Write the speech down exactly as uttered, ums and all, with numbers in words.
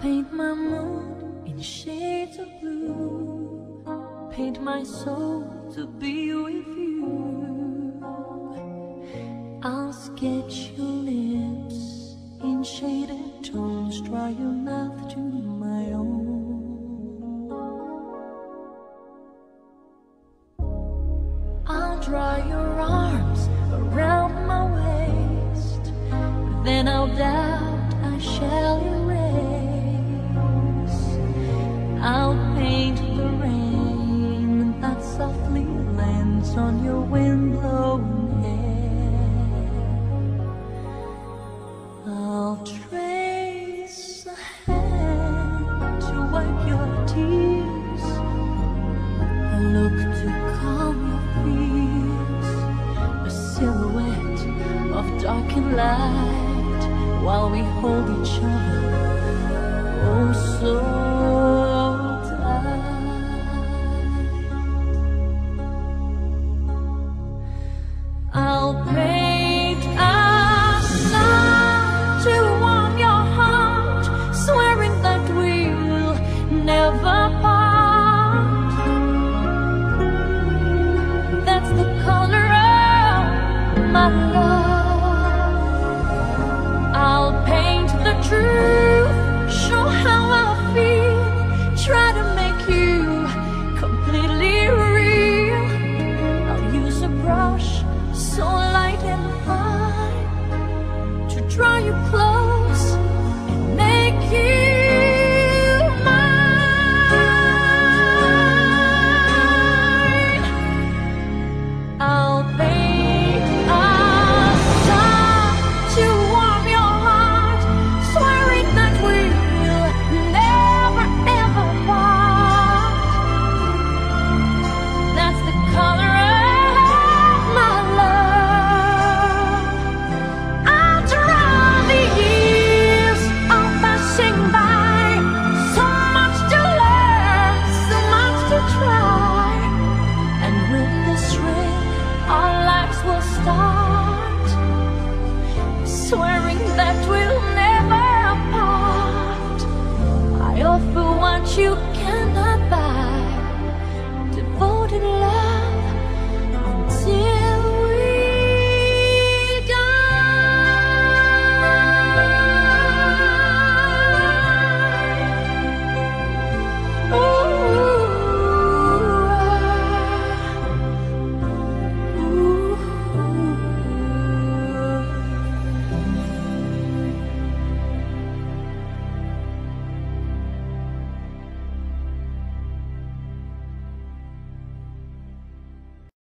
paint my moon in shades of blue, paint my soul to be with you. I'll sketch your lips in shaded tones, draw your mouth to my own. I'll draw your arms around my waist, then I'll doubt I shall erase. I'll paint the rain that softly lands on your wind-blown hair. I'll trace a hand to wipe your tears, a look to calm your fears, a silhouette of darkened light while we hold each other oh so tight. I'll paint a sun to warm your heart, swearing that we'll never part. That's the color of my love.